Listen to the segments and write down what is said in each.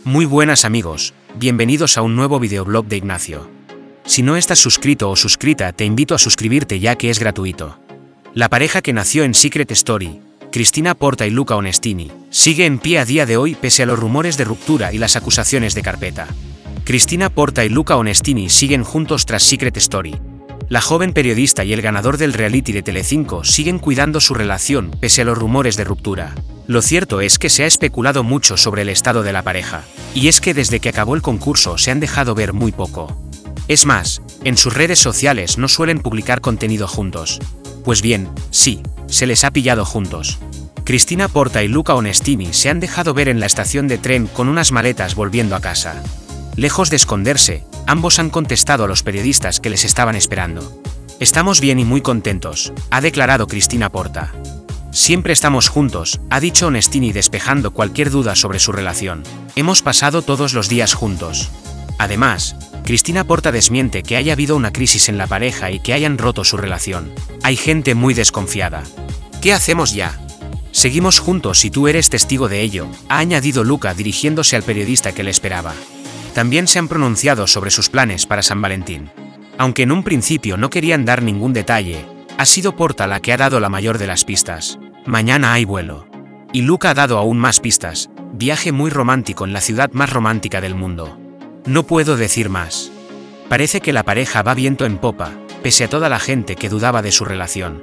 Muy buenas amigos, bienvenidos a un nuevo videoblog de Ignacio. Si no estás suscrito o suscrita, te invito a suscribirte ya que es gratuito. La pareja que nació en Secret Story, Cristina Porta y Luca Onestini, sigue en pie a día de hoy pese a los rumores de ruptura y las acusaciones de carpeta. Cristina Porta y Luca Onestini siguen juntos tras Secret Story. La joven periodista y el ganador del reality de Telecinco siguen cuidando su relación pese a los rumores de ruptura. Lo cierto es que se ha especulado mucho sobre el estado de la pareja, y es que desde que acabó el concurso se han dejado ver muy poco. Es más, en sus redes sociales no suelen publicar contenido juntos. Pues bien, sí, se les ha pillado juntos. Cristina Porta y Luca Onestini se han dejado ver en la estación de tren con unas maletas volviendo a casa. Lejos de esconderse, ambos han contestado a los periodistas que les estaban esperando. Estamos bien y muy contentos, ha declarado Cristina Porta. Siempre estamos juntos, ha dicho Onestini despejando cualquier duda sobre su relación. Hemos pasado todos los días juntos. Además, Cristina Porta desmiente que haya habido una crisis en la pareja y que hayan roto su relación. Hay gente muy desconfiada. ¿Qué hacemos ya? Seguimos juntos y tú eres testigo de ello, ha añadido Luca dirigiéndose al periodista que le esperaba. También se han pronunciado sobre sus planes para San Valentín. Aunque en un principio no querían dar ningún detalle, ha sido Porta la que ha dado la mayor de las pistas. Mañana hay vuelo. Y Luca ha dado aún más pistas. Viaje muy romántico en la ciudad más romántica del mundo. No puedo decir más. Parece que la pareja va viento en popa, pese a toda la gente que dudaba de su relación.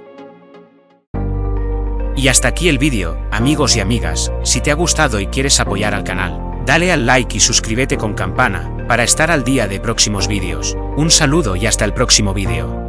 Y hasta aquí el vídeo, amigos y amigas. Si te ha gustado y quieres apoyar al canal, dale al like y suscríbete con campana, para estar al día de próximos vídeos. Un saludo y hasta el próximo vídeo.